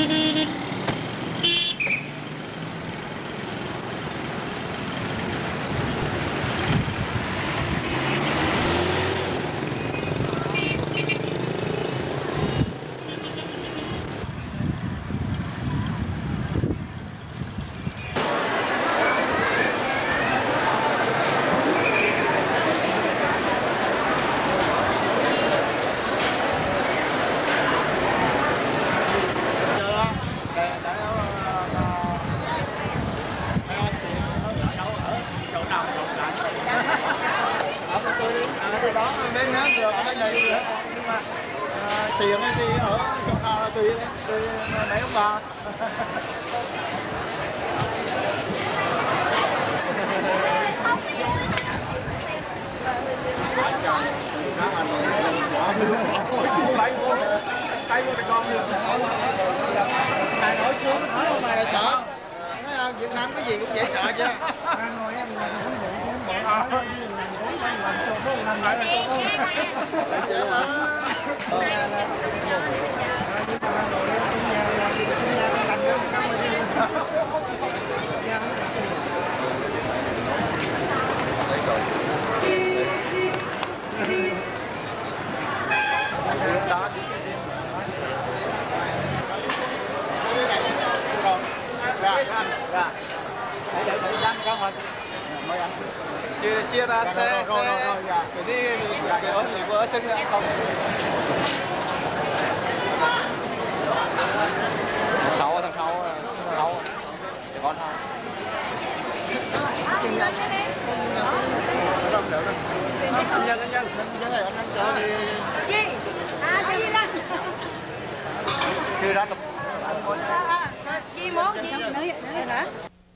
Tiền thì ở chỗ nào là tùy mấy ông bà. Tay vô thì con mày nói xuống nói không mày là sợ. Nói Việt Nam cái gì cũng dễ sợ chứ. Chia ra xe cái đi cái ớt thì vỡ xưng ra không. Thằng sau để con thôi. Anh nhân này anh ăn cho thì gì? Cái gì đó? Chưa ra cặp. Gì món gì? Nữa hả?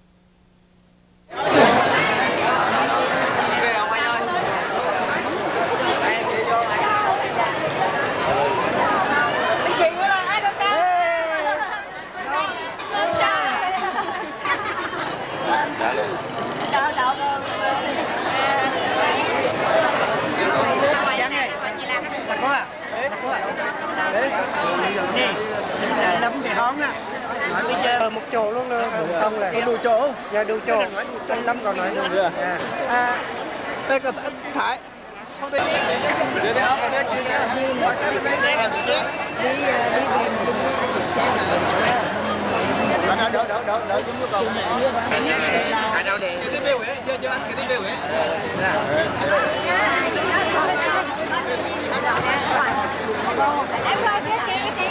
Nấm thì hón á, nói đi chơi một chỗ luôn rồi, không là đủ chỗ, giờ đủ chỗ, anh Lâm còn nói được. Đây có Thái, không thể. Đưa đi ốc, đưa đi xe là gì chứ? Đỡ chúng nó còn. Cái đâu đi? Cái tiếp vậy, chưa ăn cái tiếp vậy. Em coi cái tiếng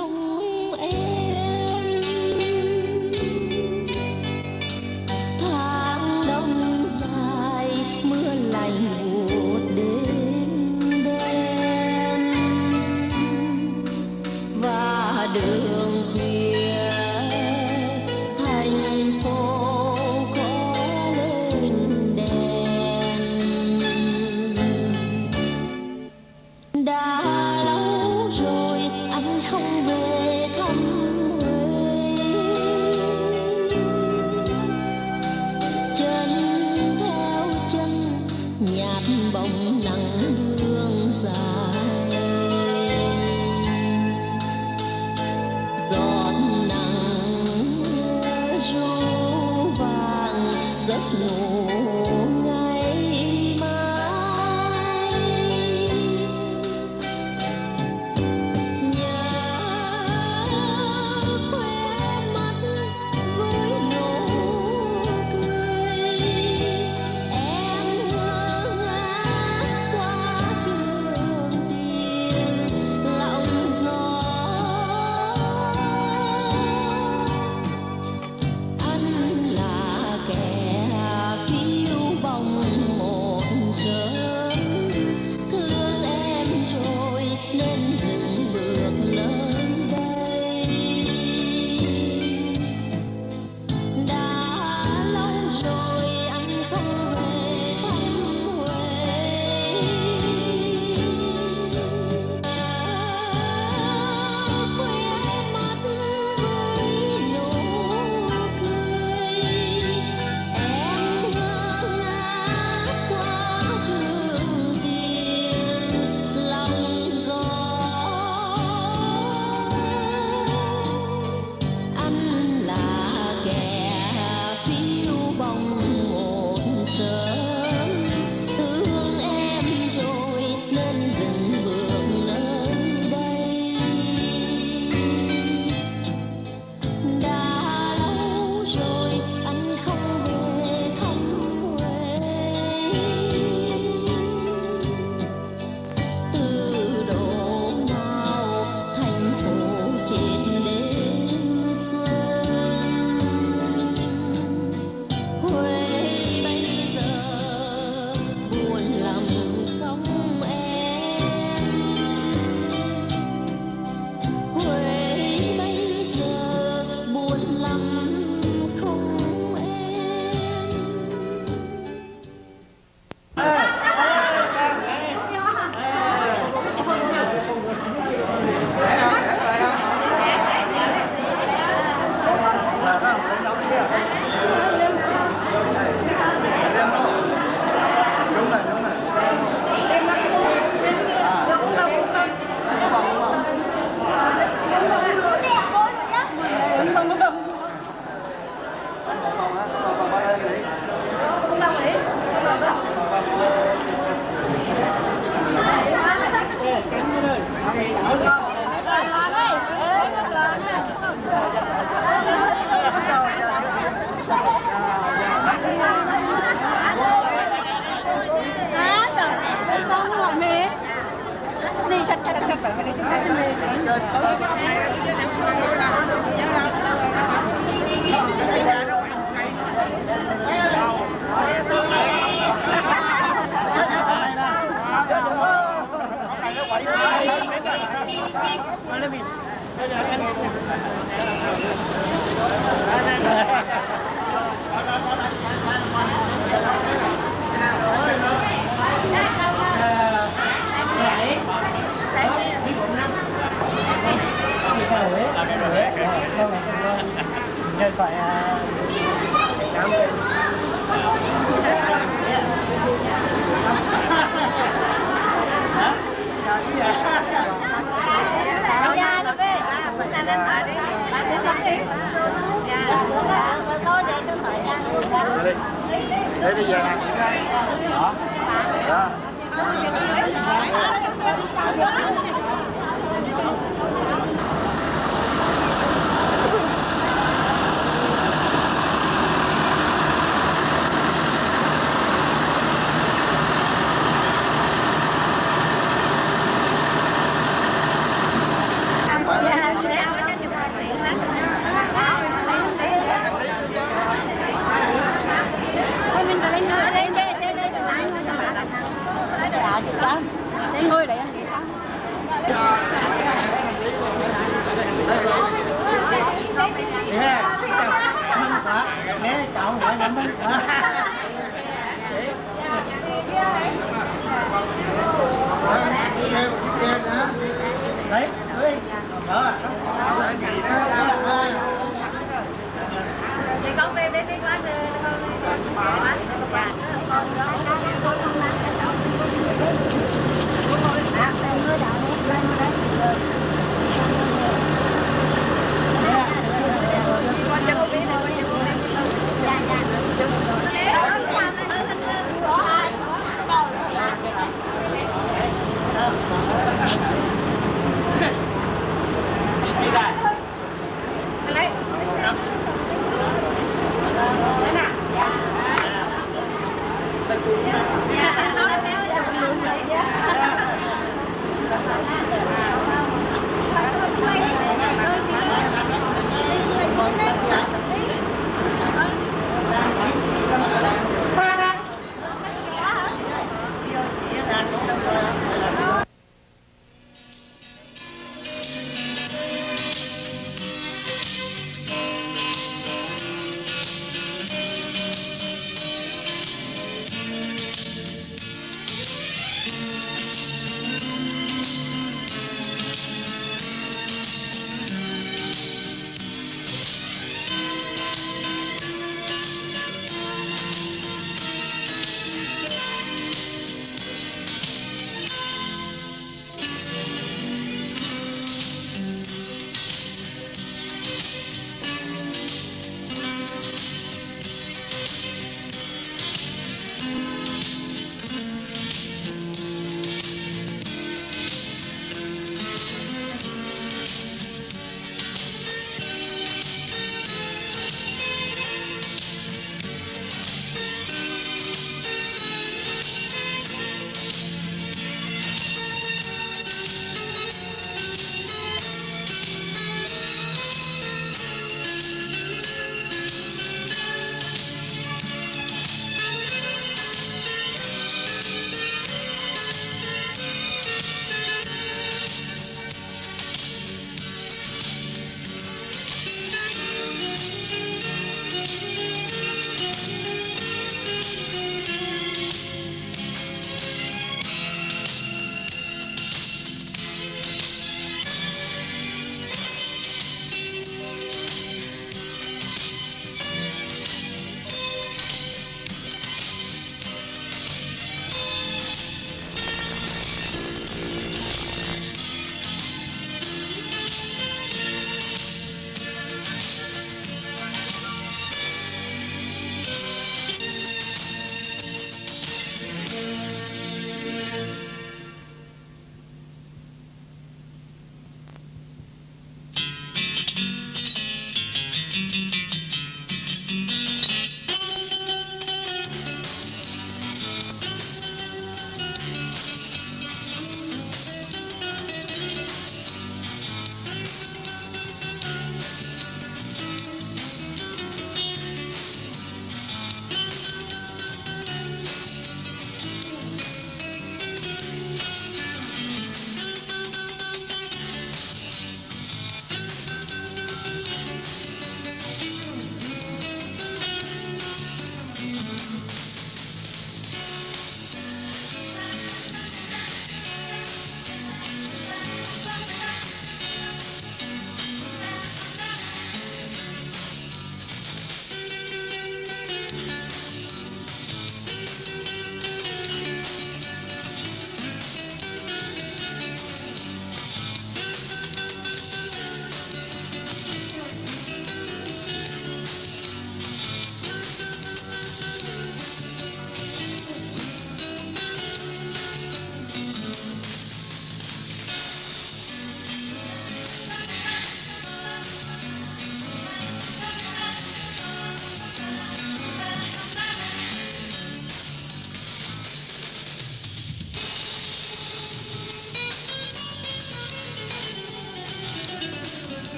không em. Tháng đông dài mưa lạnh buốt đêm đen và đường khuya thành phố có lên đèn. Đã lâu rồi anh không về thăm Huế, chân theo chân nhạt bóng nắng hương dài. Giọt nắng ru vàng giấc ngủ ngày mai. Nhớ khóe mắt với nụ cười, em ngơ ngác qua trường tiền lặng gió. Anh là kẻ phiêu bồng một sớm, thương em rồi nên dừng bước nơi đây. Đã lâu rồi anh không về thăm Huế, khóe mắt với nụ cười, em ngơ ngác qua trường tiền lòng gió. Anh là kẻ phiêu bồng một sớm, thương em rồi nên dừng bước nơi đây. Đã lâu rồi anh không về thăm Huế, từ độ nào thành phố chết đêm xuân. Huế bây giờ buồn lắm không em. Huế bây giờ buồn lắm không em. Phải Để đi về nè. Đó. Đó. Đấy, ơi, đó à? Thì con về đây đi quán rồi,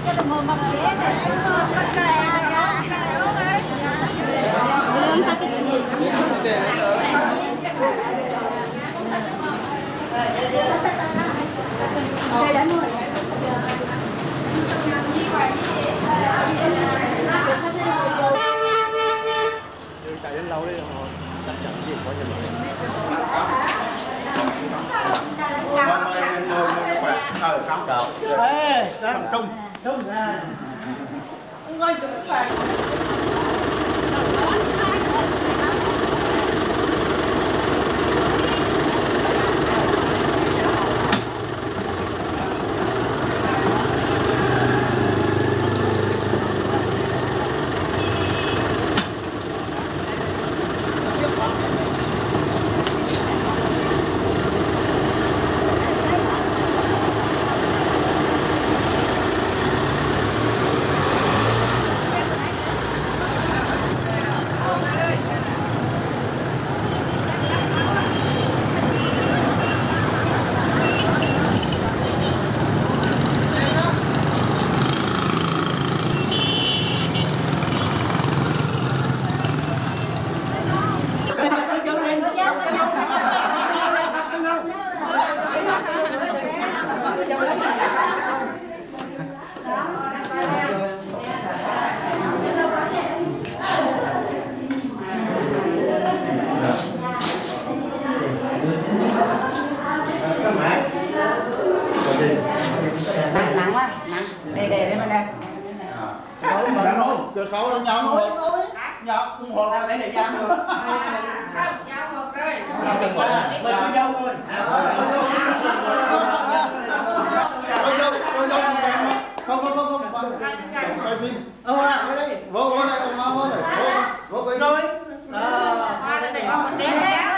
Chạy đến lâu đi rồi, chắc chắn gì có cho mình. Ê, Trung ra. Không ngồi chung bạn. Nặng quá, nặng. Đây mà đây. Từ khẩu lên nhau rồi. Dạ, không hồn ra để giam rồi. Giao một rồi. Mình có dâu thôi. Không. Quay phim. Ở đây. Vô đây, vô đây. Vô quay phim. Rồi. Qua đây để con đếm đếm.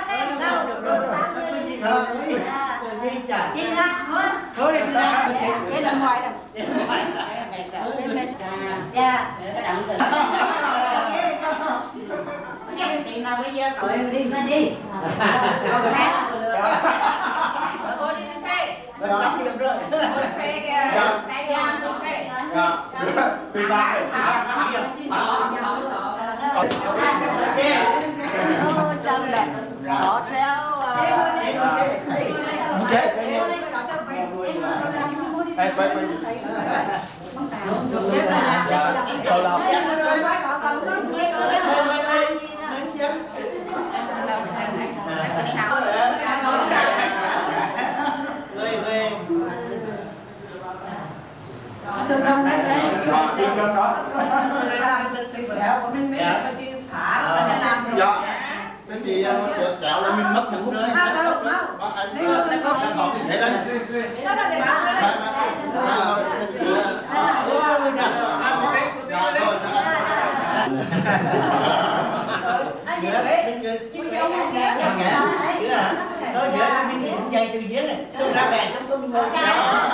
Đi ra thôi. Thôi đi ra. Đi ra ngoài đâu. Dạ, cái đặng từ. Tiền nào bây giờ cậu đi đi. Con khác được. Cô đi xe. Đóng điểm rồi. Xe kìa. Xe ra ok. Dạ. Vì ba đóng điểm. Ôi chân đẹp. Bỏ theo. Quay. Từ trong đây đấy. Dạ. Cái gì sẹo là mình mất mình không còn thì thế đây. Nói giữa mình dây từ dưới này, tôi ra bè chúng tôi ngồi.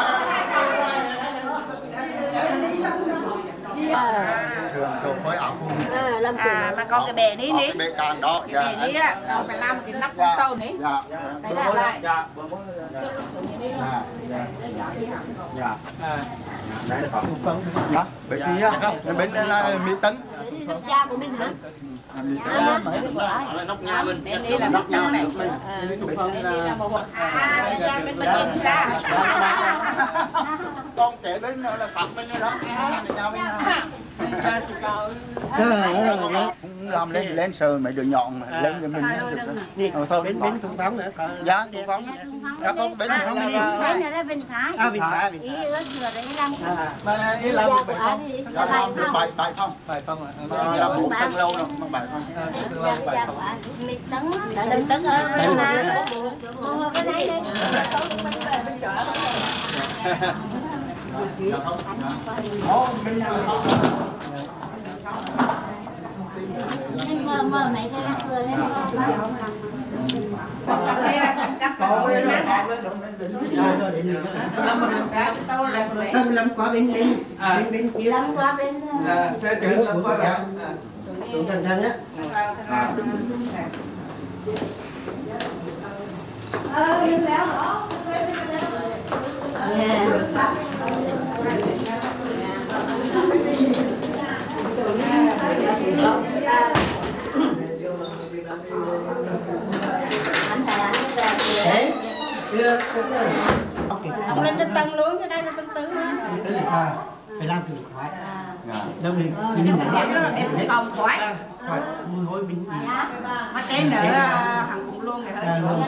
Thường phơi ảo cùng. Mà con cái bè ní ní. Cái bè càng đó. Cái bè ní á, con phải làm cái nắp con tàu ní. Dạ. Phải làm lại. Dạ. Đấy là không. Đó, bởi vì á, bên đây là Mỹ Tấn. Cha của mình hả? Nóc nhà mình. Đây là nóc nhà này. Đây là một cha bên mình nhìn ra. Con trẻ đến là phạm bên đó. Nhau với nhau. Làm lên sờ mấy đứa nhọn mà lên cho mình. Thôi Bên Trung Phóng nữa. Dạ, Trung Phóng. Dạ, con bên Trung Phóng đi. Bên này là bên Thái. Bình Thái. Ý ước sửa đấy làm. Mà ý làm Dạ, làm được bài không? Bài không ạ. Là 4 tầng lâu rồi, mà bài không? Mình tấn, đừng tấn ơi mà. Con cái này đi. Dạ không. Nhưng mà mấy cái nó cười lên Lâm qua bên kia. Lâm qua bên. Xe chở lâm qua kìa. Đúng chân chân nhé. Đứng léo đó. Ông lên trên tầng luôn, cái đây là tầng tư mà. Phải làm từ khoái. Đâu Em còn khoái. Mùi hôi mình. Mà trên nữa hàng cũng luôn cái hơi xuống.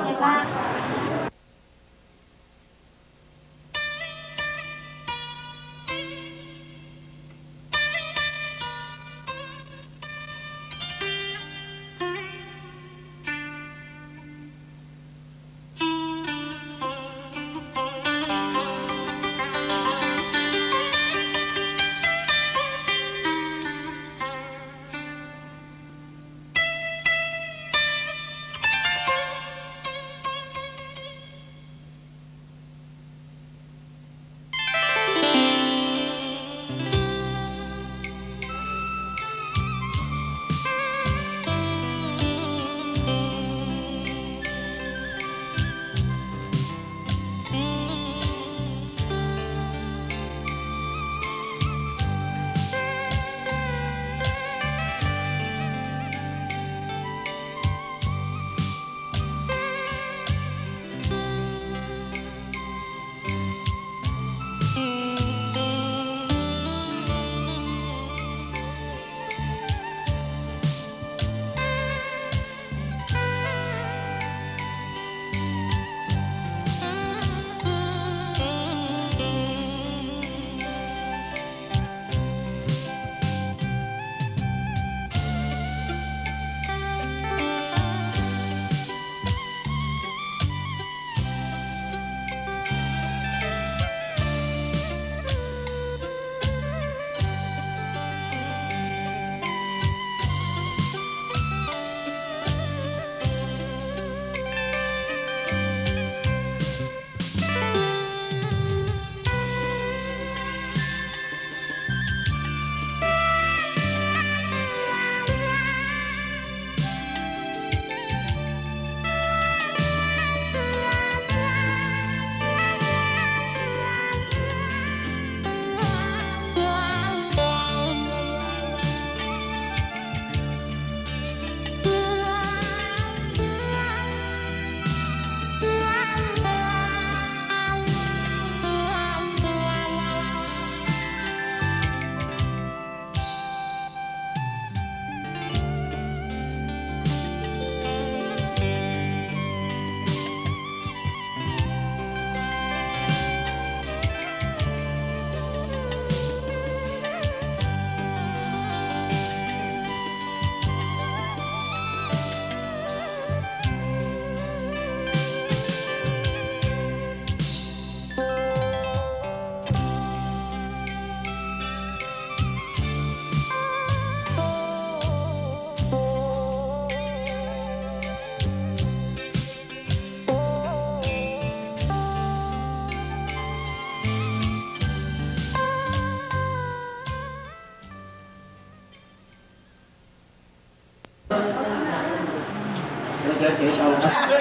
Chị sâu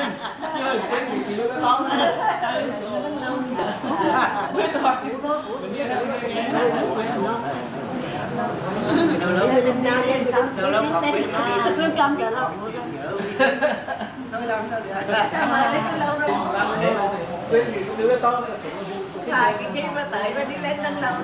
Cái khi mà tới nó đi lên nâng lầu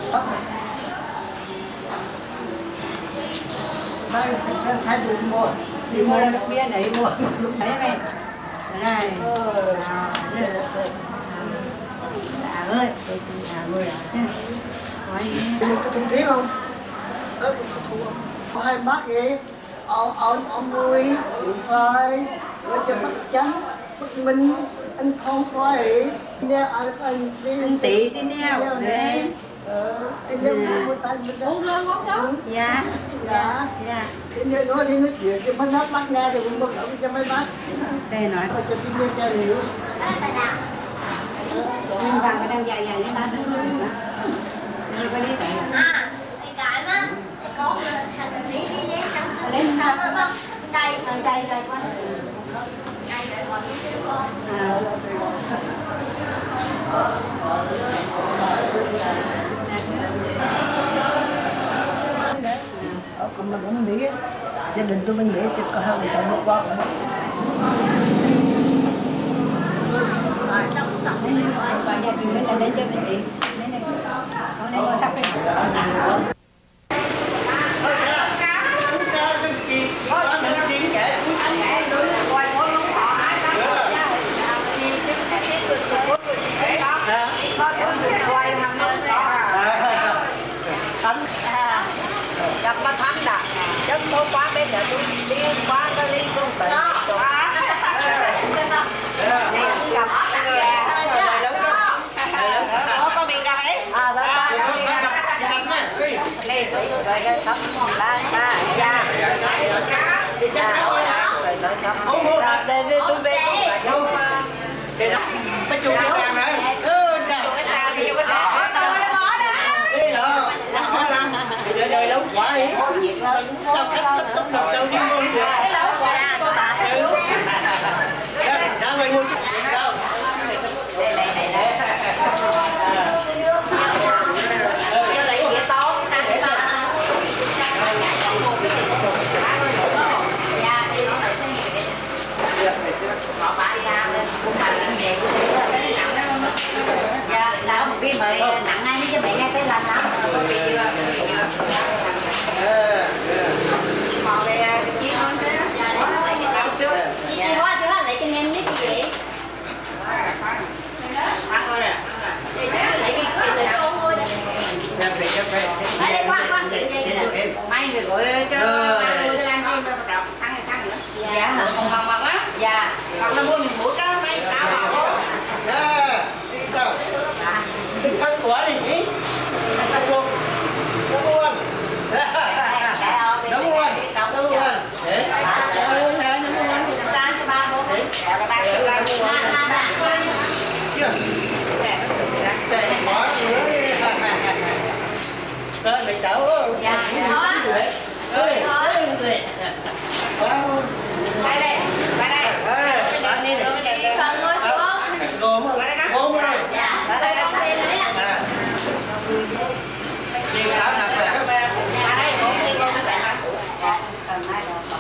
đây thay đi mua được bia này mua thấy này này ơi không thấy không có hai bác vậy ông nuôi phải rồi cho bắt trắng bắt minh anh không phải nha anh tỷ đi neo đấy anh em mua tay mình uống lên uống đâu dạ dạ anh em nói đi nói chuyện cho mấy bác bắt nghe thì cũng bất động cho mấy bác đây nói coi cho tin nghe cho hiểu nhưng vàng cái đang dài dài với ba đứa nữa đi có đi vậy à cái mà có hành lý đi lên sao đây đây đây quá đây để gọi đi con còn mình cũng nghĩ gia đình tôi mình nghĩ chứ có hơn người ta một qua cũng và gia đình mình là đến cho mình đi đến đây hôm nay tôi sắp đi gặp ba tháng đã chắc tôi qua bên để tôi đi qua tôi đi xuống tỉnh có mình gặp ấy đây rồi cái thấm lá ba da đi đây tôi về cái đó cái chuột nó làm đấy đời lâu quá ấy sao khách tập đầu đâu đi mua được đã mày mua chút đâu vô lấy nghĩa tốt ta để mà họ bán ra lên cũng làm cái nghề của thế dạ sao một cái mày nặng ngay mấy cái mày ngay cái làm lắm có bị chưa họ về chiếc hơn thế đó chị hóa chứ lấy cho em biết cái gì ăn thôi nè lấy cái từ con thôi đấy quan mấy người gọi cho tôi ăn thôi ăn nữa dạ còn bằng bằng á dạ còn nó mua mình mũi đó mấy sáu bảo đi đâu ăn quả đi nhỉ ăn luôn nó buồn đúng luôn đúng luôn để sao nó buồn ta cho ba luôn để ba cho ba luôn chưa tệ quá nữa lên mày cháu dạ thôi ơi đây đây bạn đi phần ngồi xuống gồm gồm đây dạ đây con đi đấy à đi áo nằm rồi các bé à đây con đi con các bạn dạ cần hai đồ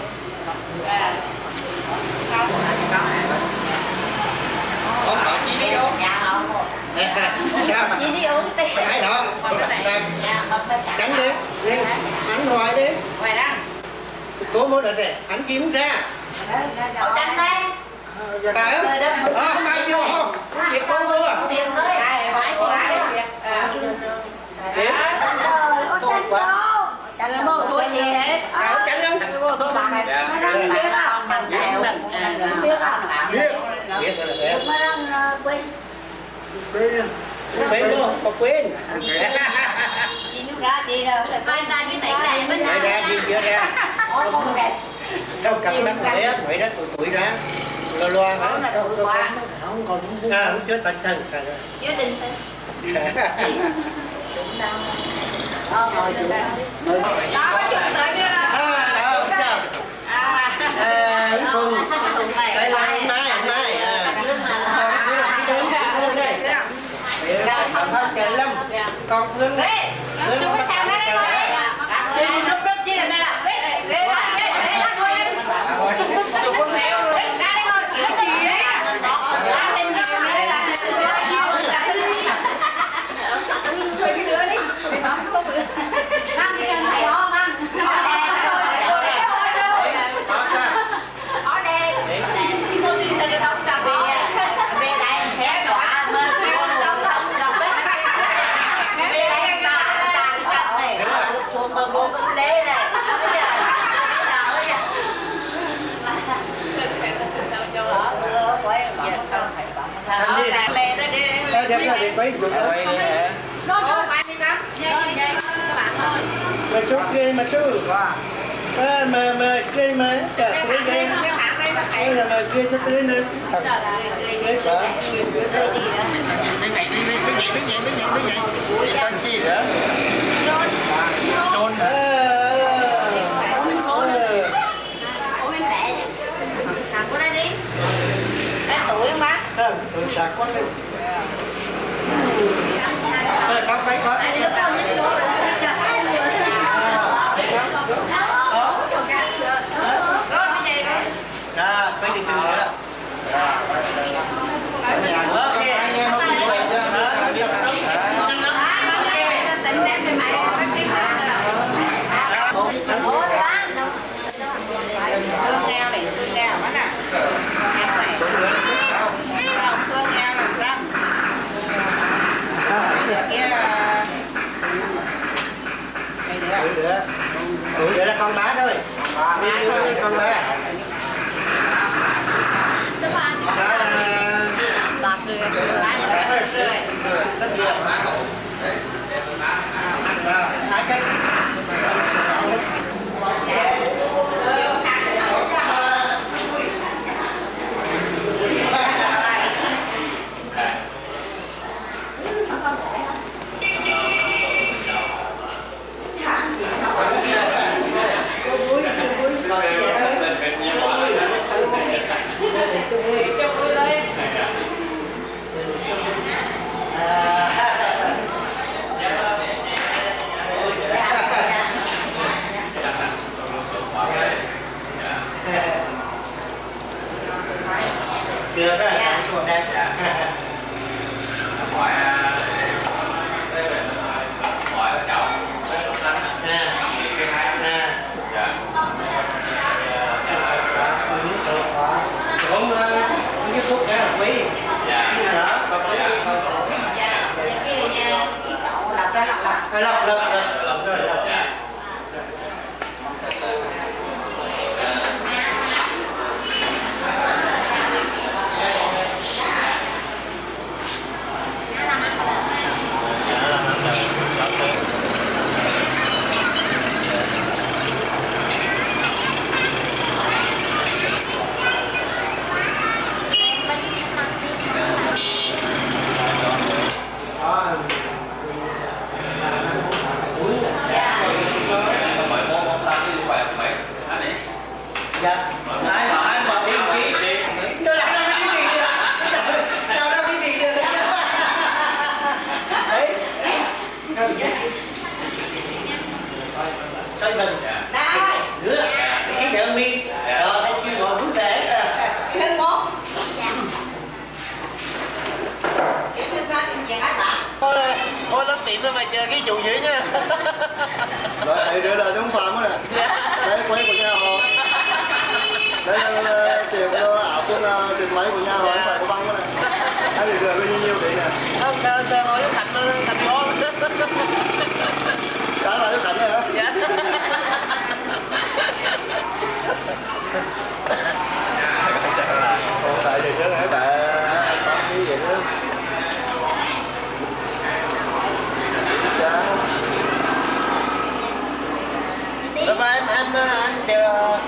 con bảo chị đi uống dạ không chị đi uống tí cái đó tránh đi ăn ngoài đi ngoài đó cố muốn được này anh kiếm ra tránh đây bà ơi mai vô không việc con mua tiền đấy phải tiền không quá tránh mua thua gì hết tránh không mua thua bằng này nó đang biết không bằng chèo biết không biết rồi nó đang quên quên luôn có quên chị nhúc ra chị đâu hai tay cái tỷ này bên này ra gì chưa ra không đẹp đâu cầm bắt người đó tuổi ra lo lo không còn không chết thành thân chứ đình thân đó ngồi được đó có chuyện tới kia đó đây là mai con chạy lâm còn phương đấy chú có sao đấy con đấy chú sắp đất chứ là đây là lên chú có theo ra đây thôi cái gì đấy ra lên đi đấy là quay chụp đó. Quay đi hả? Cô quay đi con. Dây các bạn ơi. Mà số kia mà số. Mà screen mà cả screen đây. Bây giờ mà kia cho screen nữa. Cái này. Tên chi nữa? Son. Ủa em tệ vậy? Sạc của đây đi. Em tuổi không bác? Không, sạc quá đi. Không phải có. Đó, phải đi từ nữa. Nhà nữa kia anh em không đi về cho nó. Tỉnh ra cái mày bắt biết sao rồi. Ủa bác đâu? Thương heo này, thương heo bác nào? Heo này. Thương heo làm răm. Kia Đứa là con bá thôi. Con bá. bạc người Tất nhiên. Hai cái. Được rồi, chuột đây. Hỏi cháu. Cũng cái thuốc đó là quý. Đó, còn có cái lọc. Dạ. Ai mà đi đi. Tôi làm đâu biết gì được. Đâu đâu biết gì được. Đấy. Xoay mình. Đây. Nữa. Cái đỡ mi. Rồi anh chưa ngồi bước để. Cái mốt. Cái thân ra chuyện chuyện ác bạn. Thôi lắm tiệm thôi mày chờ cái chủ dưới nha. Rồi thầy đưa là đúng phạm đó nè. Đấy quay của nhà họ. Đây là tiền ảo của tiền máy của nhà họ không phải của băng đó nè. Anh thì gửi bao nhiêu đấy nè. Không sao ngồi cái thành ngon. Sáng là cái thành này hả? Dạ. Sáng là không tại thì trước nãy bạn có cái gì nữa. Bye bye em anh chờ.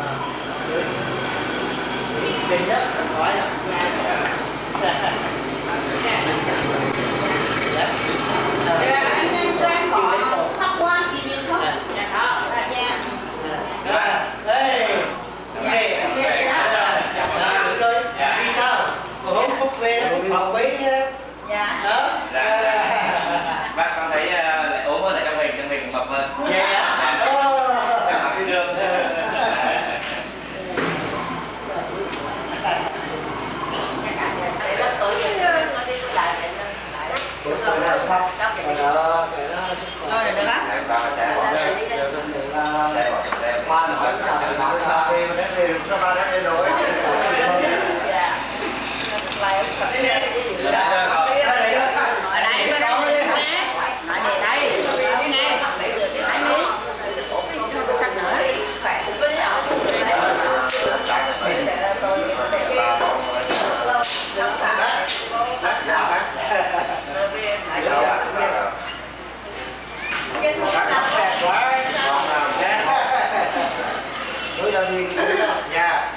Đi nhất hỏi là. Khóc quá gì nhưng khóc. Dạ đó. Dạ. Ê. Đi sao? Cô không phúc về nó phòng quý nha. Dạ. Đó. Bác con thấy lại ốm hơn lại trong hình mập hơn. Dạ. Rồi được á. giờ thì dạ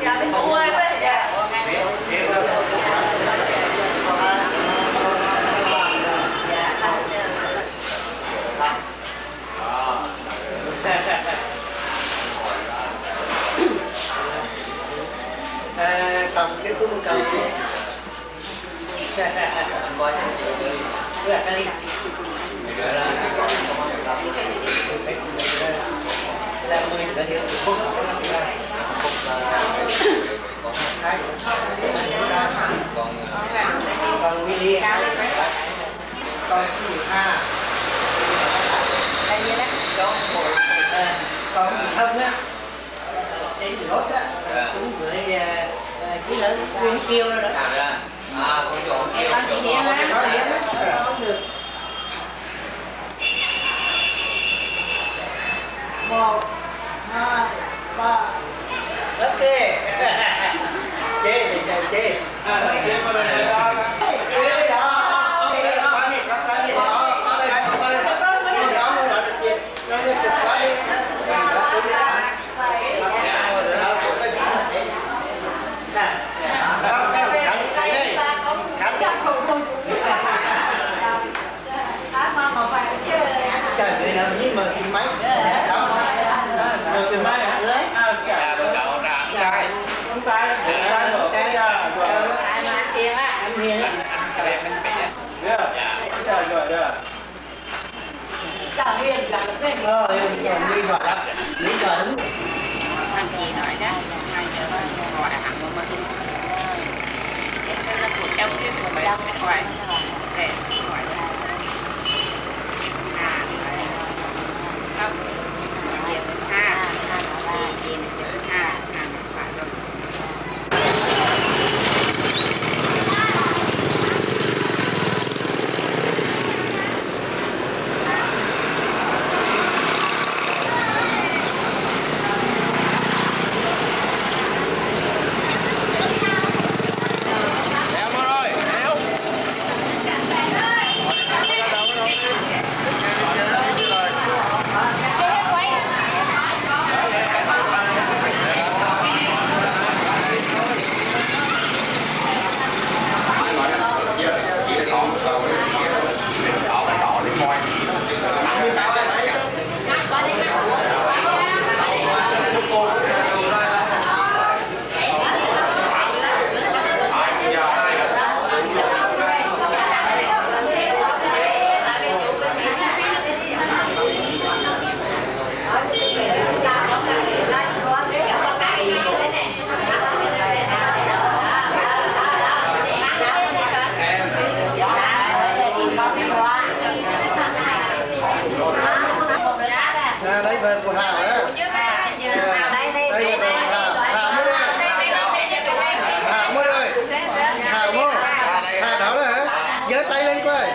cầm cái túi cầm còn mini còn còn thân á trên rốt á cũng gửi chỉ là nguyên kêu đó con trộn kêu không được 1 2 3 ok chê thì chê trời ơi nào nhưng mà xin máy xin máy hả? Dạ tôi cậu ra không tay tiền á anh Hiền á các em mình bị dạ rồi được Chào Hiền là cái Hiền rồi đi vào đó lý do đúng anh chị nói đó 2 giờ gọi hẳn mà mình cái là của trong cái của mình ngoài để ngoài lấy về của Hào á. Đây về Hào mới ơi. Hào mới. Hào đó là hả? Giơ tay lên coi.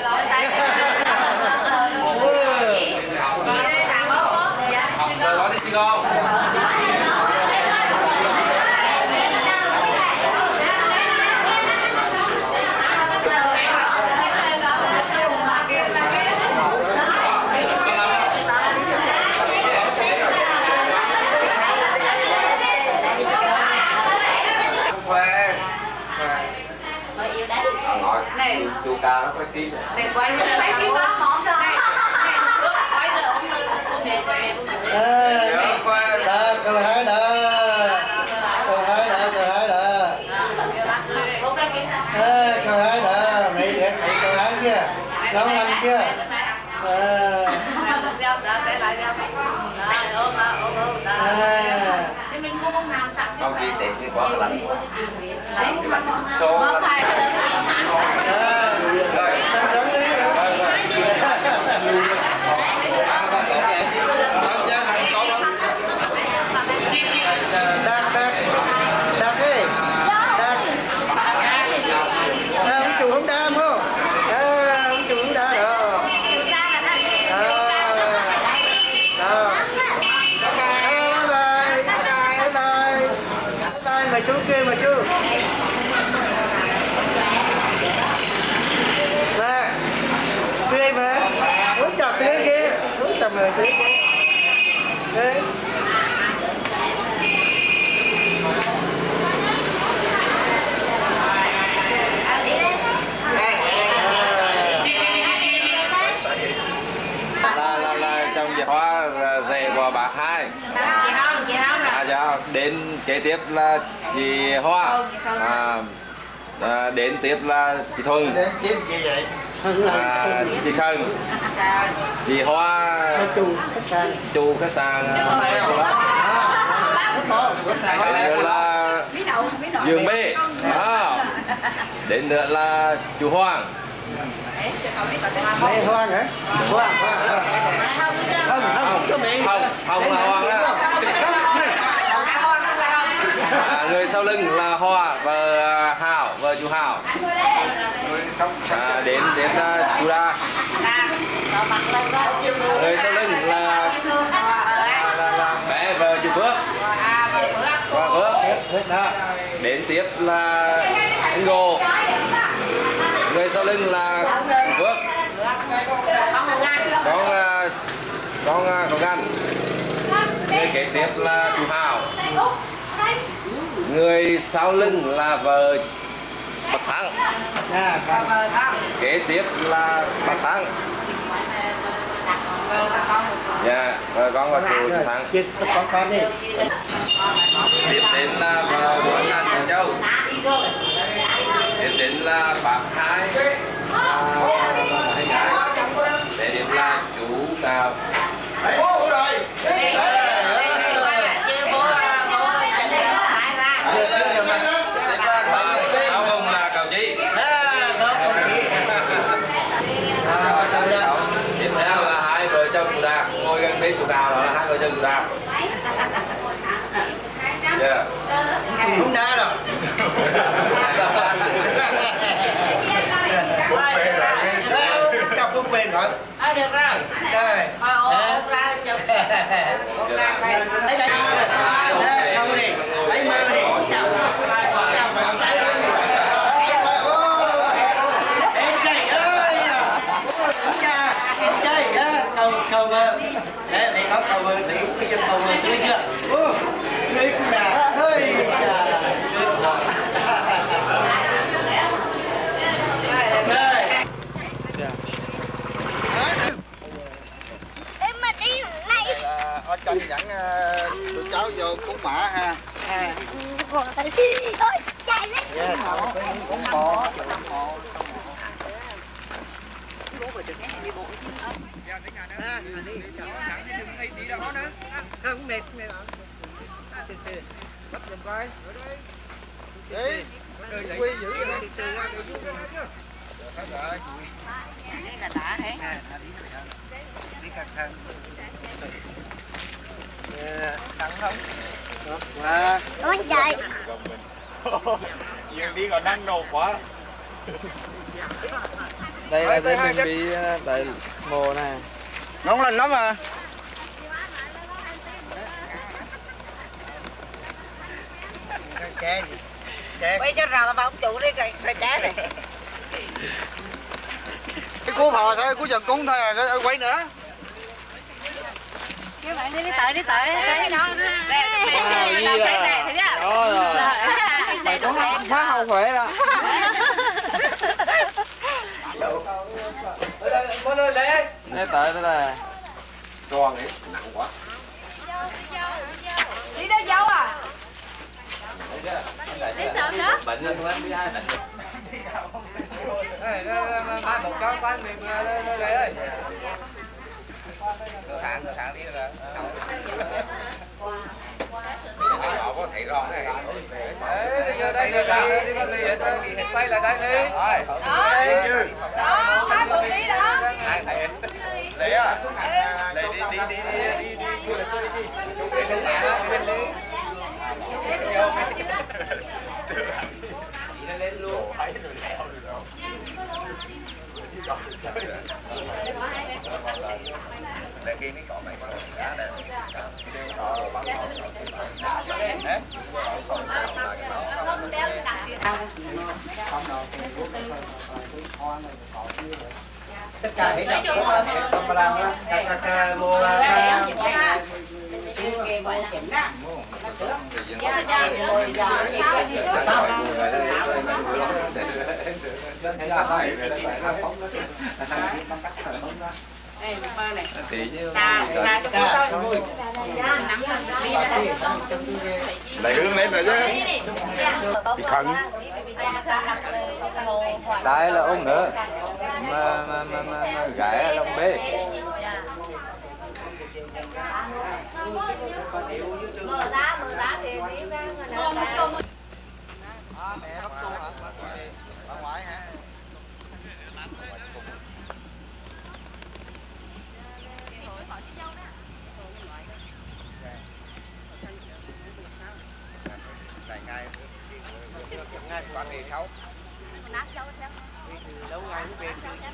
Học rồi có đi xin không? Này Chu cao nó có ký. Này quay lên phải ký đó hỏng rồi. Quay lên ông từ thu mẹ đó câu hai đó. Câu hai đó. Câu hai đó. Mày để thầy câu hai chưa? Nấu ăn chưa? Không đi tiệm thì quá là lạnh. Số là mày xuống kia mà chưa nè kia mà uống chọc thế kia uống chọc người thế đến kế tiếp là chị Hoa, đến tiếp là chị Thuần, Kiếm gì vậy? chị Khân, chị Hoa, chủ khách sạn là Dương B, đến nữa là chú Hoàng. Đây Hoàng hả? Hoàng. Không là Hoàng á. Người sau lưng là Hoa và Hảo, vợ chú Hảo. Đến là chú Đa. Người sau lưng là bé vợ chú Phước. Và Phước. Đến tiếp là anh Gồ. Người sau lưng là Phước. Con Ngân. Người kế tiếp là chú Hảo. Người sau lưng là vợ Bạch Thắng. Kế tiếp là Bạch Thắng. Dạ, và con là chú Thắng. Con đi. Tiếp đến là vợ của anh Trần Châu. Tiếp đến là bác Thái. Để điểm là chú Đào. Sau cùng là cậu Chí. Tiếp theo là hai vợ chồng chú Đào. Ngồi gần bên chú Đào là hai vợ chồng chú Đào. Yeah. Không đá đâu. Cặp bút phê rồi. Được rồi. Rồi. Út ra chụp. Út ra đây. Đây, không đi. Lấy mơ đi. Chào. Em say ơi. Em chơi á. Cầu mơ. Đấy, mày có cầu mơ thì bây giờ cầu mơ chưa chưa? Người cũng đã hơi. Em mà đi này. Ở chân dẫn tụi cháu vô cúng mã ha. Ôi, chạy lên. Cúng bò. Không mệt mệt lắm. Từ từ. Bắt lên coi. Đi. Quy giữ lại từ từ ra để giúp rồi. Đây là tả thế. Đi cẩn thận. Cẩn không? Và Ôi trời. đi còn năng nổ quá. Đây là cái mình bị tại mồ này. Nóng lên lắm à. Bây giờ rồi mà ông chủ đi cái xoay trái này. Cái cú hò thôi, cú giật cúng thôi à, quay nữa. Các bạn đi tới đi tới nó. Đó rồi. Mày cũng phá không khỏe đâu. Đây tới đó là Xoan đấy, nặng quá. Đi đâu dâu à? Đi sớm đó. Bệnh lên quá, đi ai bệnh. mai một con quán miệng đây ơi. Cửa hàng đi rồi. Họ có thầy ron này. Đi vô đây đi con đi quay lại đây đi. Đó, hai bộ đi đó. Hai thầy. Để à. Đi. Lên luôn. Để kia cái cỏ này có cá đây. Tất cả hết đọc không làm đó. Cà mua Đây, ba này. Tí chứ. Ta Lại hướng lên rồi chứ. Thì khẩn. Đây là ông nữa. Mà gái ở lòng bê. Mưa đá thì đi ra ngoài Mẹ bắt xuông hả? Bà ngoại hả? Ngay quan hệ cháu. Đâu ngay về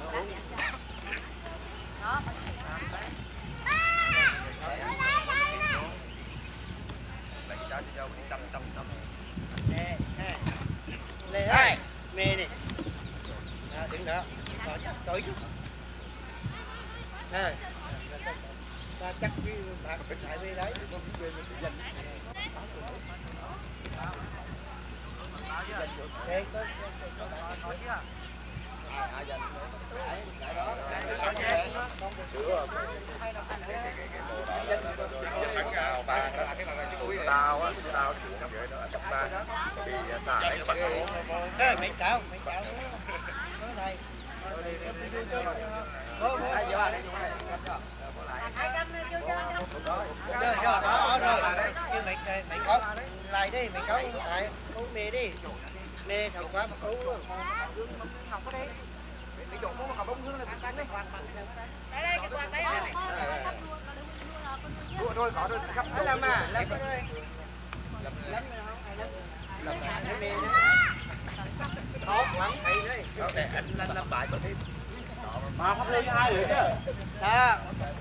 Lê ơi, mê đi. Đứng đó. Tối chút. Nè. Ta chắc cái bạn phải chạy về đấy, không về mình đi dành. Đây có nói chứ. Ai dành. Cái đó. Cái sáng cái sữa. Cái sáng gạo ba đó, cái này là cái túi đào á, đào sữa cấp vậy đó, cấp ba. Thì xả cái sẵn. Ê, mấy cháu. Nói đây. Bố ai vô đây. Rồi. Chứ mày có lại đi, mày có lại uống mì đi. Mê thằng quá mà uống luôn. Học có đi. Mày trộn muốn học bóng hướng này ăn đi. Đây cái quạt đây này. Thôi có rồi khắp Nó làm mà, làm cái đây. Làm cái mê đó. Tốt lắm hay đấy. Để anh làm bài có thêm. Mà không lên ai được chứ. Đó.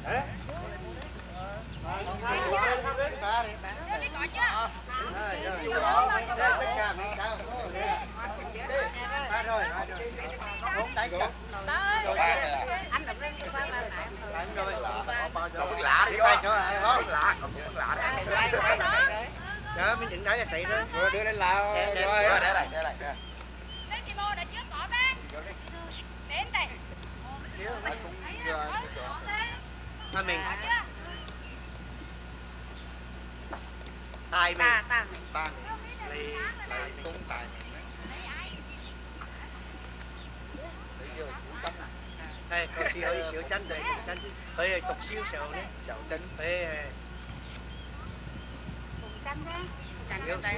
Anh đừng lên qua mà Lạ đi coi không lạ đó mình định nói là tỷ đó rồi đưa lên lào rồi để lại Đến chị Mô đã trước bỏ ra. Đến đây. thôi mình hai mình ba mình lại cũng tại đây còn xíu hơi xíu chanh đây chanh hơi tục xíu xíu đấy xíu chanh hơi Xíu đây.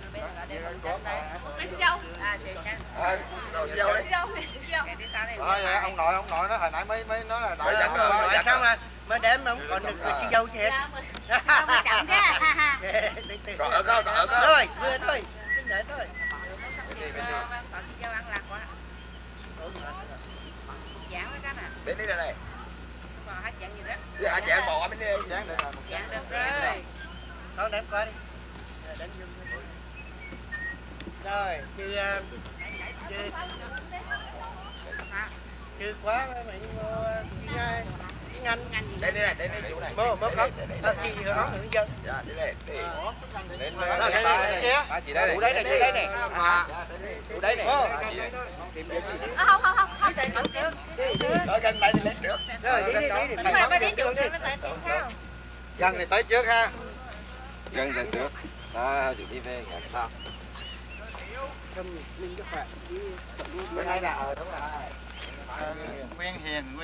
Lấy dâu. À, xíu chanh. Rồi xíu đấy. Thôi ông nội nó hồi nãy mới nói là đại chanh rồi sao mà mới đếm mà không còn được xíu dâu chứ hết. Không chậm chứ. Còn ở có rồi vừa thôi cứ để thôi. Dâu ăn lạc quá. Dán với cái nè. Đến đi này. Còn hết dán gì đó. Dạ dán bò bên đi. Dán được rồi. Dán được rồi. Thôi đếm coi đi. Đánh vô. Rồi, chứ quá mày mua tiếng Anh. Đây này chỗ này. Bố không. Chị nó hướng dẫn. Dạ, đi đây. Đi. Đến đây kia. Chị đây này. Đây này. Mà. Đây này. Không, để mình tiếp. Rồi gần đây thì lên được. Rồi đi. Phải đi chỗ này nó tới tiền sao? Gần này tới trước ha. Gần tới trước. Đó, chị đi về ngày sau. Mình các bạn đi bên đây là đúng rồi. Nguyên Hiền.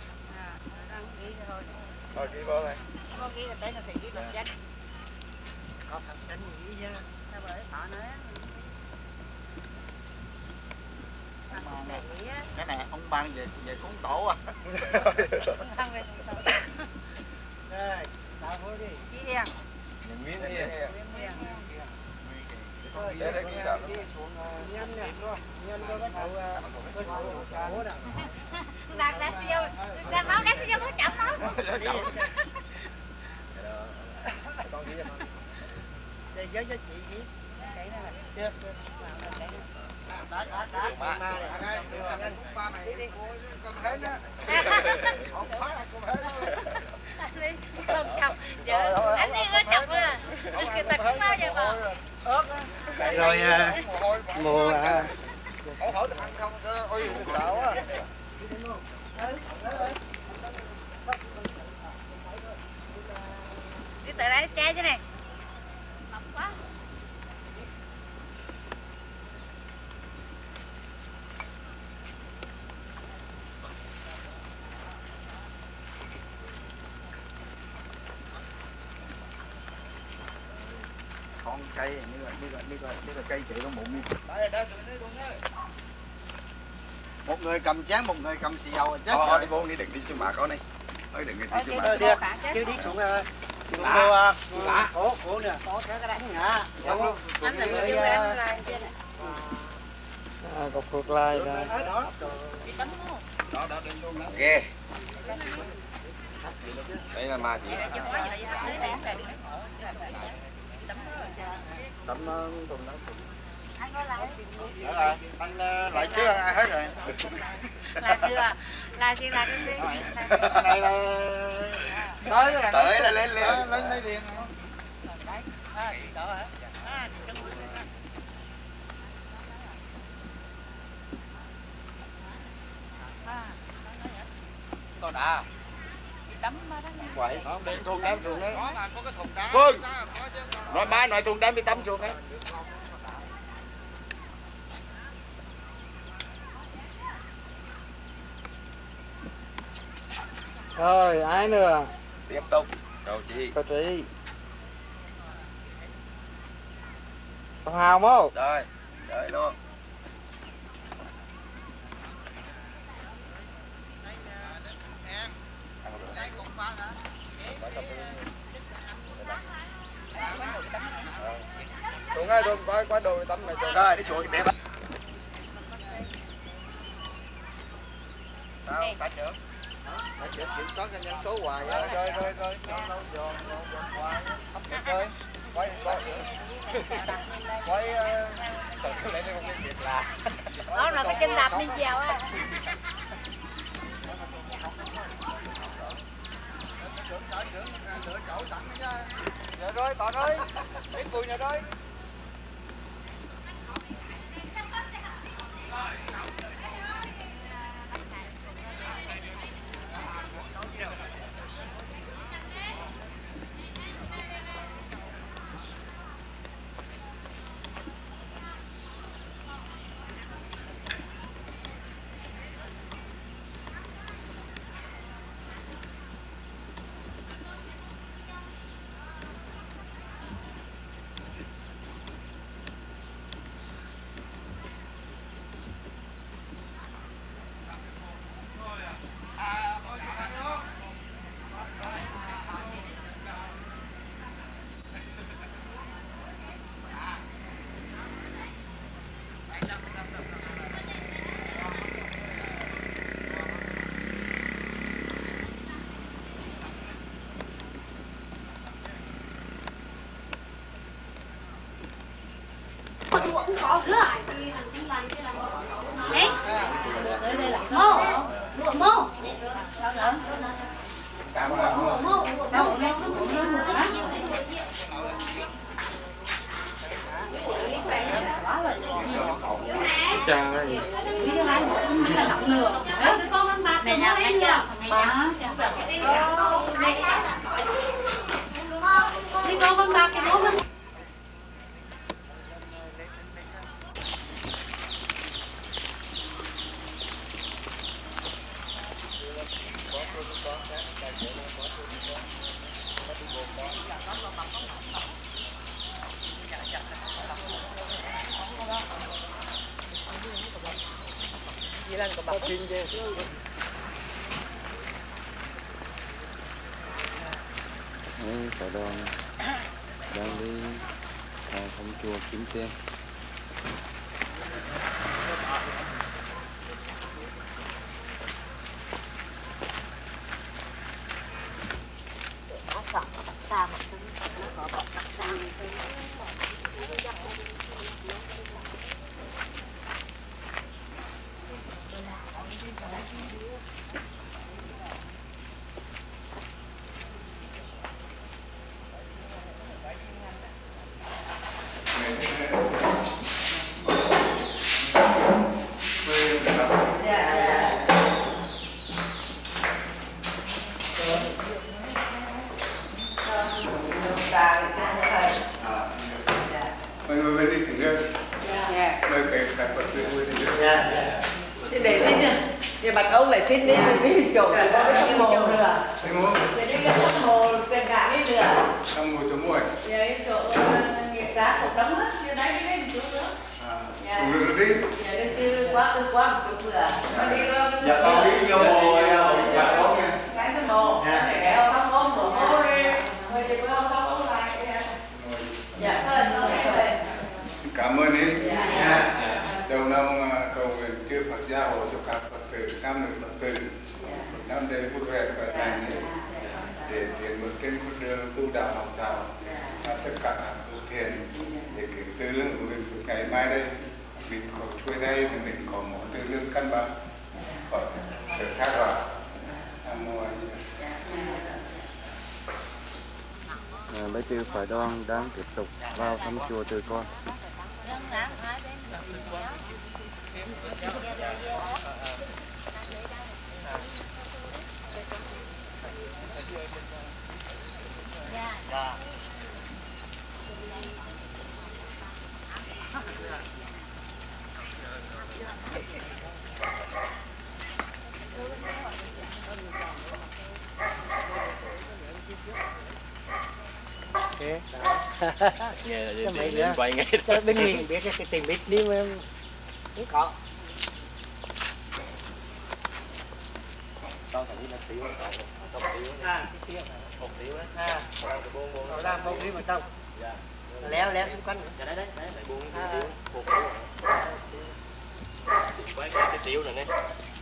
Thôi đi vô đây. Có ghi là tới là phải ghi bằng danh. Có thằng chánh nghĩ ra. Sao bởi họ nói Cái này ông ban về cúng tổ à. Đây, tao vô đi. Chị Hiền. Nguyên Hiền. Đã siêu, ra máu đã siêu máu chậm máu. Đây với chị gì? Chưa. Anh đi có chậm à. Người ta cũng bao giờ mà. Rồi mùa hỏi được ăn không? Ôi sợ quá. tự lấy che chứ này. Nóng quá. Con cây như là cây chị có mụn. Một người cầm chén, một người cầm xì dầu chứ. Đi vô đi, đừng đi cho bà con đi. Thôi đừng đi cho bà. Đi chứ đi xuống rồi. Cố nè. Cố thế cái đấy. Dạ. Anh là người em là trên này. Cục cục lại rồi. Đó đi luôn đó. Ghê. Đây là ma chị. Tấm thùng đó. Anh có lại. Rồi, anh lại trước ai hết rồi. Là chưa? Là chưa là cái gì? Này là tới là lên lấy điện. Con đã. Quậy. Đem thùng đem xuống đấy. Có mà có cái thùng đá. Vâng. Nói mai nói thùng đem bị tắm xuống đấy. Rồi, ai nữa? Tiếp tục. Đâu chị. Cô chị. Có Hào không? Rồi, đợi luôn. Xuống ngay luôn, qua đồ tắm này. Rồi, đi xuống đẹp. Sao, sạch chưa? Sạch chưa, kiểm soát cái nhân số hoài á. Rồi. Hoài. Hấp dẫn thôi. Quay lấy lên một cái việc là. Đó là cái chân đạp lên chiều á. Dạ rồi, còn ơi. Đến cùi nhà rồi. Chào ơi. Mẹ nhà lấy chưa? Đi con con bạc cái bố mình. Sở đoàn đang đi thăm chùa Kiếm Tiên. để xin nha. Thì bạch ông lại xin đi cái chỗ có cái sông hồ nữa. Để đi cái sông hồ trên cả đi nữa. Sông hồ chỗ muội. Vậy chỗ nghiệp giá một đống hết, chưa đấy cái chút nữa. Dạ. Đi. Dạ đi qua một chút nữa. Đi rồi. Dạ con đi vô hồ dạ con nha. Cái hồ. Để ông tóc ốm đổ hố đi. Rồi thì ông tóc ốm lại. Dạ thôi. Cảm ơn em. Dạ. Đầu năm cầu nguyện chư Phật gia hộ cho các Phật tử, nam nữ Phật tử, năm đời vui vẻ khỏe mạnh để tiến bước trên con đường tu đạo học đạo và tất cả phước thiện để kiếm tư lương của mình ngày mai đây mình có chuối đây thì mình có một tư lương căn bản khỏi sự khác vào. Nam mô A Di Đà. Bây giờ Phái Đoàn đang tiếp tục vào thăm chùa Từ Con. Nghe là quay ngay cho bên miền biết cái tiền biết đi mà không có. Con thằng nó tiêu một tiêu đấy. Nó làm không đi mà tông. Léo xung quanh. Dạ đấy lại buông tiêu một quay cái tiêu này nè.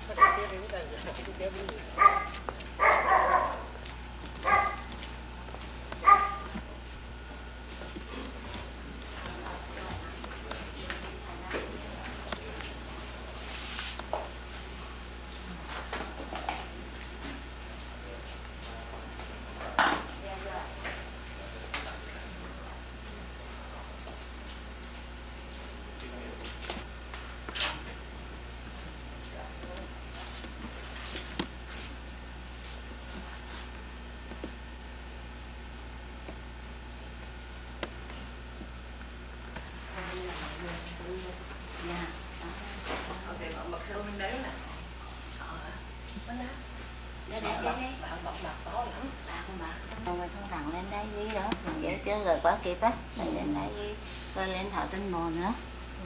Không thẳng lên đây ghi đó, mình dễ chưa rồi quá kịp á, mình lên đây ghi, rồi lên thảo tinh mồ nữa.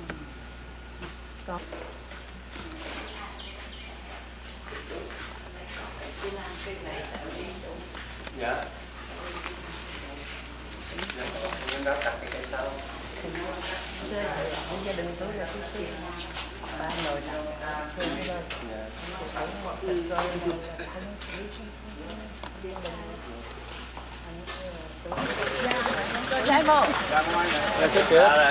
Dạ. Nên đó cắt cái cây sau. Gia đình tôi là cái gì? Ba người Sai mô. là sửa chữa.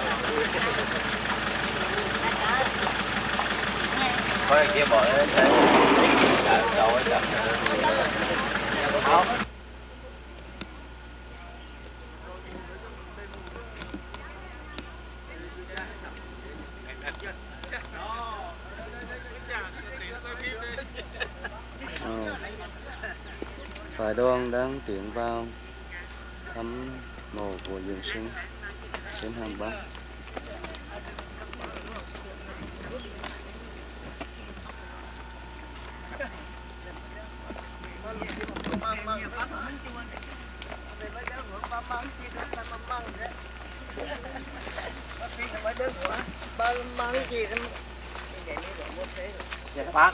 Có cái kia bỏ lên đấy. Rồi chậm. Phái Đoàn đang tiến vào thăm mộ của Dương Sinh trên hàng Bắc. Bác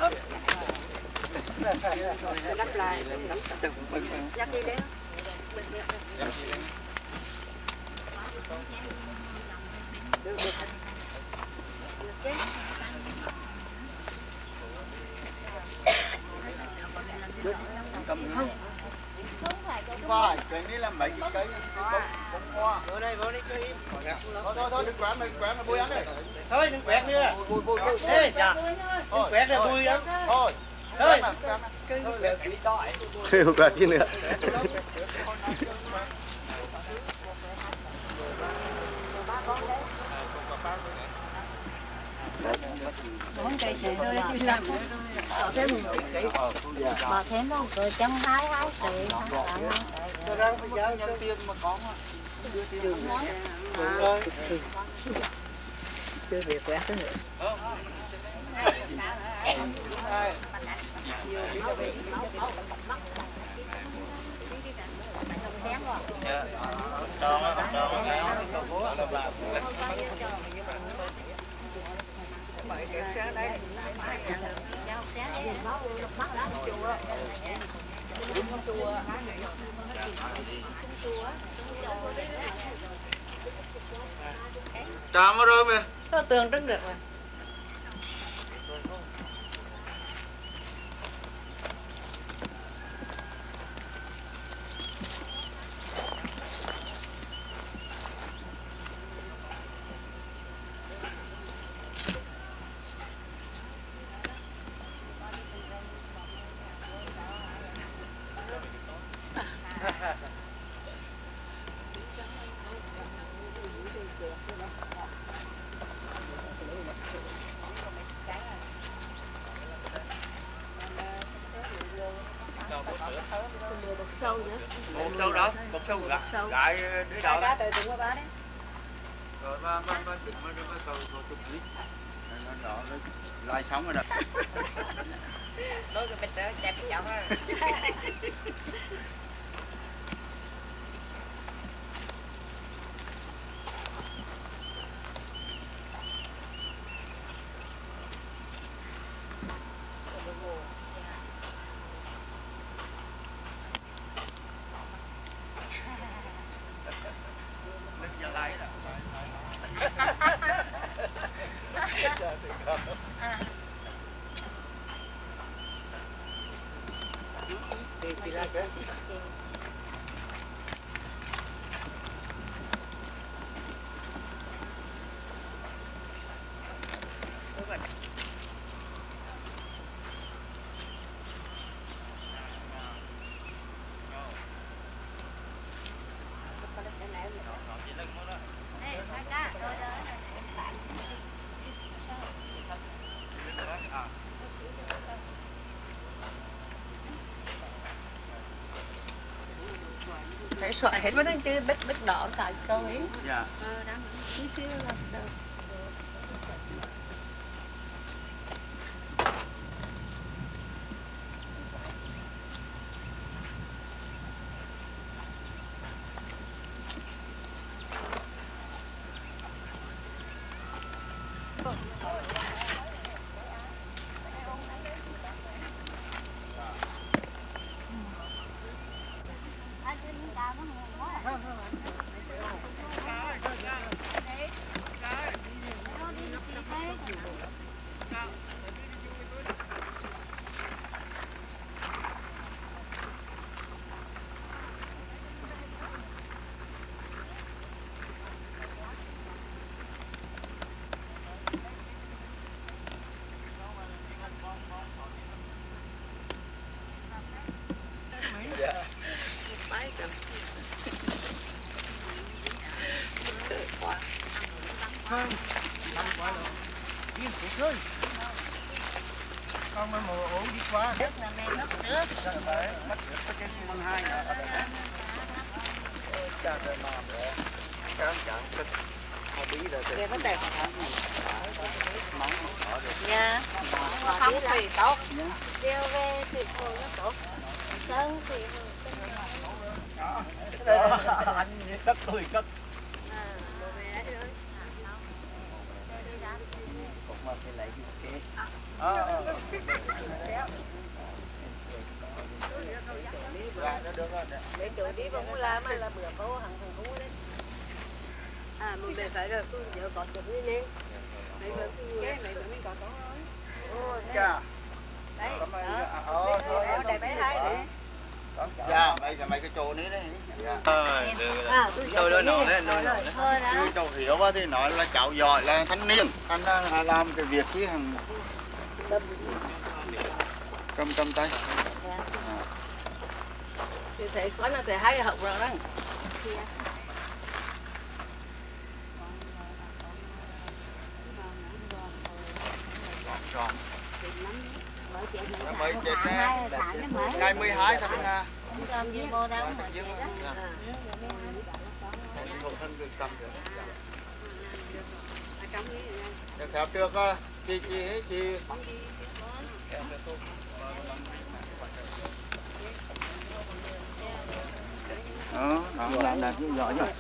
Đắp lại. Dắt đi đấy. Vai, cái này là mấy cái cây bông hoa. vô đây cho im. Thôi đừng quét là bôi ăn đây. Thôi đừng quét nữa. Ê dạ. Đừng quét là vui lắm. Thôi. Thôi. Chưa quạt gì nữa. Bốn cây sợi thôi chứ làm bỏ thêm đâu rồi trong hai sợi Tôi đang phải giao nhân tiền mà con chưa việc quét nữa. Trà mà rồi mày. Có tường trứng được rồi. Một sâu đó, một sâu gãi đứa đầu đó. Rồi ba chụp mấy câu chụp clip. Nó lai sóng rồi đó. Đôi cái bịch đó chẹp cái chậu ha. Thấy xoài hết vẫn đang chơi bích đỏ tại câu ấy. Dạ. Đang xíu xíu là được. Con mới mùa uống đi quá. Nước là mẹ mất nước. Mất cái măng hai nè. Chà trời mà bữa. Cám chẳng thích. Họ bí rồi. Kìa vấn đề của món họ được. nha. Không thì tốt. Điều về thủy khổ nó tốt. Sơn thì Anh cất tôi cất. Cũng mà phải lấy cái Để chỗ đi mà muốn làm là bữa có hàng thằng cũng đấy. À mình về phải rồi tôi giờ còn chụp đi lên. Mấy bữa cái mấy bữa mình còn có rồi. Ôi cha. Đấy. Thôi để bé hai đấy. Dạ, mấy cái chỗ này đấy. Tôi nói đấy, tôi cháu hiểu quá thì nói là cháu giỏi là thanh niên, anh đang làm cái việc chứ hàng cầm tay. Thì thầy nói là thầy hay học rồi đó. Tròn. Nó mới chết ngày 12 tháng Cầm với bô đâu mà vậy đó. hộ thân cầm được. Được theo trước chị đó là giỏi rồi.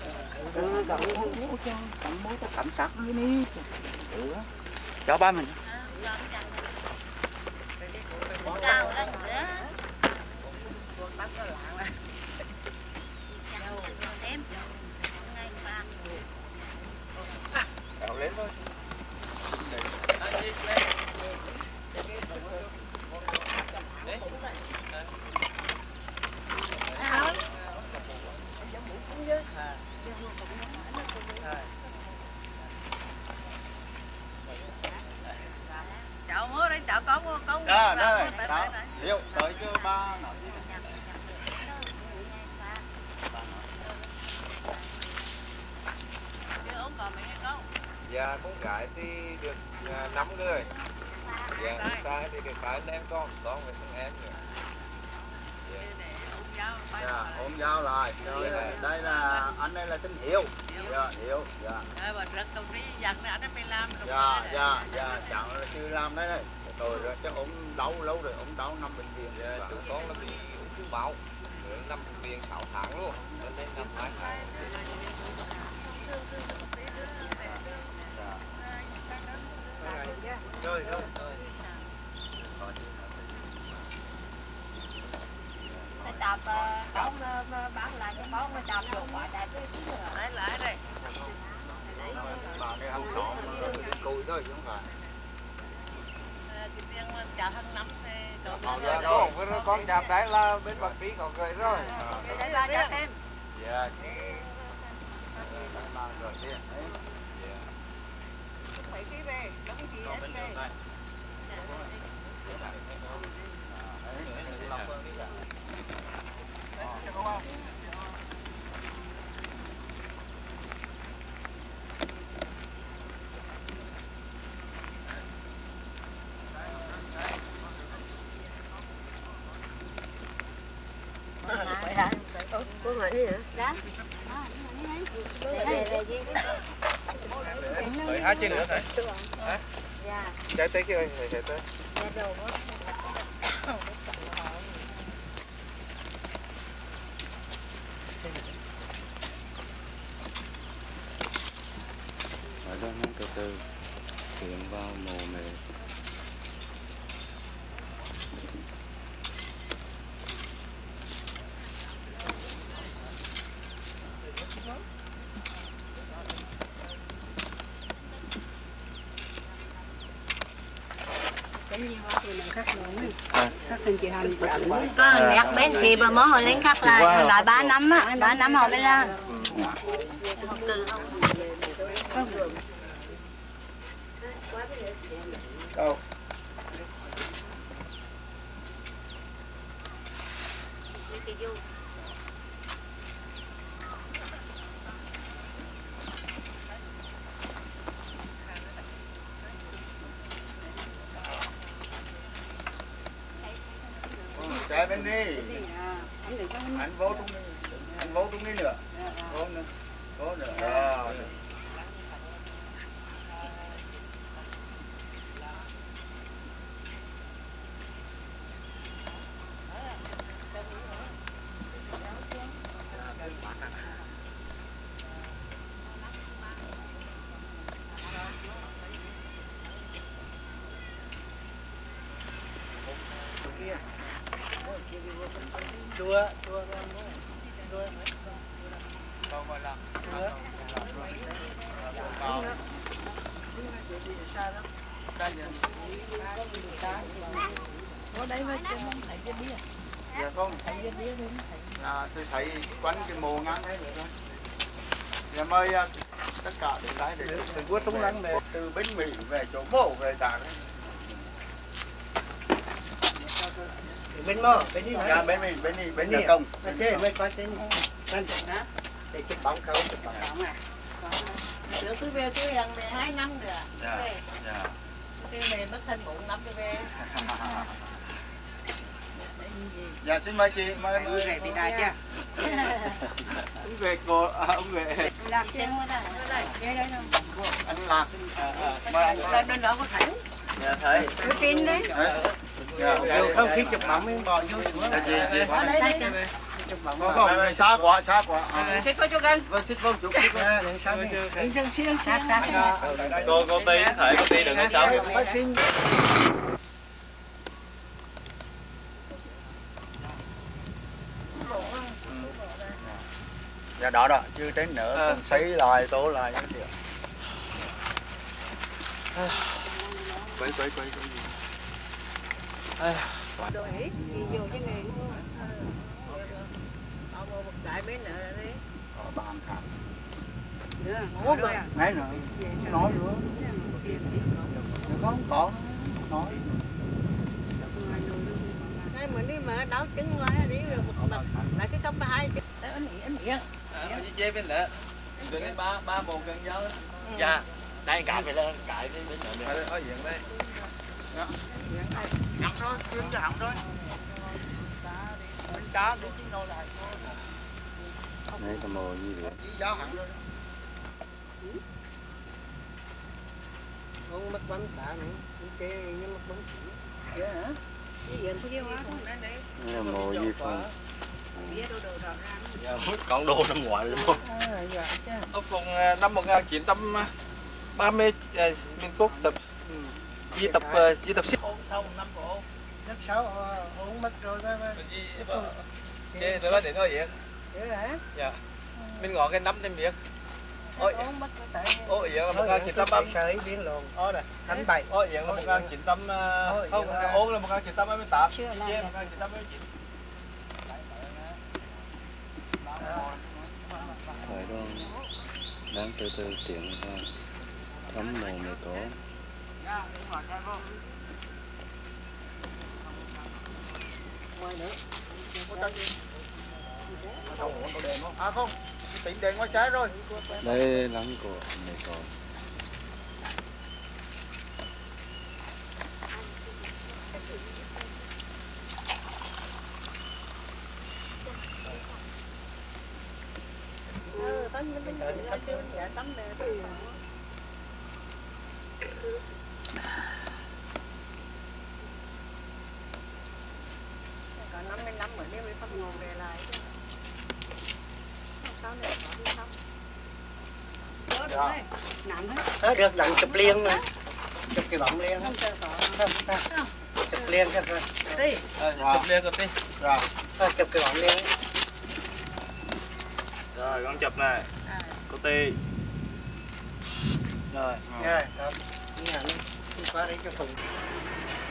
Cầm mối cảnh sát nữa đi. Cho ba mình. Cao lắm nữa. Kéo lên thôi. Chậu mưa đây, chậu có Đó, đây, đó. Hiểu, tới chưa ba nói gì này. Dạ con gái thì được 5 người. Dạ con trai thì được 2 anh em con với thằng em nữa. Dạ, ôm dao lại. Đây là anh đây là tên Hiếu. Dạ, Hiếu. Dạ. Dạ, chẳng là chưa làm đấy đây. Rồi chứ ông đau lâu rồi, ông đau nằm bệnh viện. Dạ, chúng con là bị ung thư máu, nằm bệnh viện 6 tháng luôn, nên năm 2 tháng. Rồi. Chọc bóng bán lại cái bóng nó chọc được quả đại cái lại đây. Bà này ăn trộm cùi thôi chứ không phải. Dạ đúng, con chạp đấy là bên bác sĩ có gửi rồi. Đấy là cho thêm. Dạ. Mang rồi đi. Phải cái về, có cái gì hết về. Cô hỏi gì hả? Đó. Tới 2 trên nữa thôi. Dạ. Trái tới kia rồi, trái tới. Dạ đồ quá. Ở đó nó từ từ chuyển vào mồ mề. Có nhạc bên xì bà mó hồi lên khắc lại loại 3 năm á, 3 năm hồi bên ra. Đâu? Chạy bên đi. Anh vô trong đi. Anh vô trong đi nữa. Vô nữa. Vô nữa. Đó. Đua. Đâu gọi là. Ở đây mà chưa thấy cái bia. Dạ không. Tôi thấy quanh cái mồ ngang đấy rồi thôi. Dạ mời tất cả đến đây để từ Quốc Trung Lăng về từ bên Mỹ về chỗ bộ về cả đấy. Bên mò, bên đi. Dạ bên nhà công. Thế bên coi tên. Bên đó. Để chụp bóng không, chụp bóng. Được tôi về tôi ăn về 2 năm rồi. Dạ. Dạ. Tôi về mất thân 4 năm tôi về. Dạ xin mời chị, mời Về thì đại chưa? ông về cô, ông về Làm xem đây. Anh Lạc. Mời anh Lên bên đó có thấy. Dạ thấy. Cái tin đấy. Vô không khí chụp mắm mới bò vô xuống. Ở đây đây. Không, xa quá. Xích có chút gần. Vâng, xích vô chút. Cô Ti thể cô Ti đừng có xấu. Dạ đó, chưa đến nữa, còn sấy lại, tố lại những gì. Quay. Đồ ý, vô cái này. Một đại bên nữa đi. Bàn khám. Ngủ rồi. Nãy nữa, nói nữa. Không có, nói. Đây mình đi mà nấu trứng ngoài đi rồi một mặt lại cái cốc hai chứ. Anh Nghĩa. Chị chế bên nữa. Đừng đến 3 bộ cân dấu. Dạ. Đây cãi phải lên, cãi cái bên nữa. Phải ở diện đây. Hẳn thôi, chuyên cho hẳn thôi. Bánh cá đi chứ nồi lại. Đấy có mồ gì vậy? Giáo hẳn thôi. Không mất bánh tạ nữa, chế nhưng mất bánh. Dạ hả? Gì vậy có gì quá không đây đây. Đây là mồ gì không? Còn đồ năm ngoại đúng không? Ở vùng năm 1930 Minh Phúc tập di tập xích. Sau 1 năm của lớp 6 uống mất rồi đó. Chế rồi đó để nói vậy. Dạ hả? Dạ. Mình ngỏ cái nắm tên việc. Ôi vậy là 1930 sợi biến lộn. này. Đánh bậy. Ôi vậy là 1900 không, ôn là 1988. Chế 1989. Phải đó. Đang từ từ tiếng ra. Thấm mồ mới có. À không, tính đèn ngoài trái rồi. Đây lắng của mới có. Còn 55 bữa đêm mới phát nguồn về lại chứ. Sau này có đi xong. Nặng hết. Được dặn chụp liên nè. Chụp cái bóng liên. Không chờ có. Chụp liên hết rồi. Đi. Chụp lên rồi đi. Rồi. Chụp cái bóng liên. Rồi con chụp này. Cô Ti. Rồi. Rồi, đó. Nhà đi. Qua đấy cho phùng.